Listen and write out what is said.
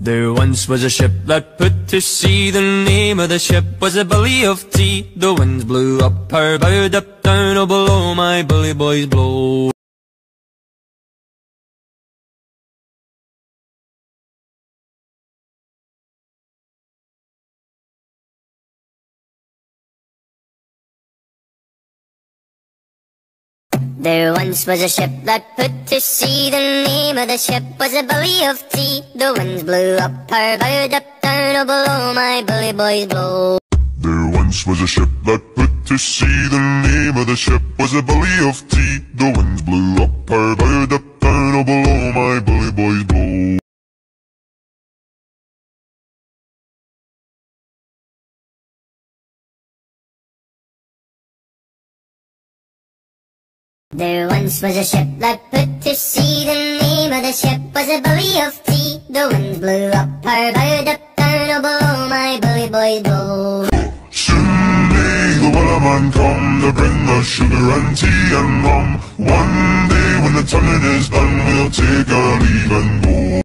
There once was a ship that put to sea. The name of the ship was a Billy of Tea. The winds blew up her bow, up down, oh below my bully boys blow. There once was a ship that put to sea. The name of the ship was a Billy of Tea. The winds blew up her bow, up down, oh below my bully boys blow. There once was a ship that put to sea. The name of the ship was a Billy of Tea. The winds blew up her bow, up down, oh below my bully boys blow. There once was a ship that put to sea. The name of the ship was a Billy of Tea. The winds blew up her bow, up down, oh below my bully boys blow. Soon may the wellerman come to bring us sugar and tea and rum. One day when the tonguing is done, we'll take our leave and go.